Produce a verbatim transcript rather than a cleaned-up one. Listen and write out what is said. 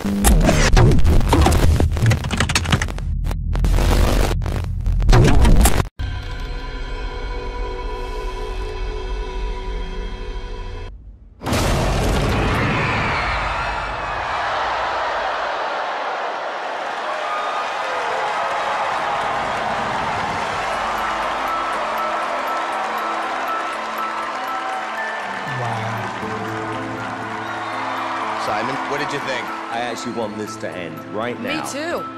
Simon, what did you think? I actually want this to end right now. Me too.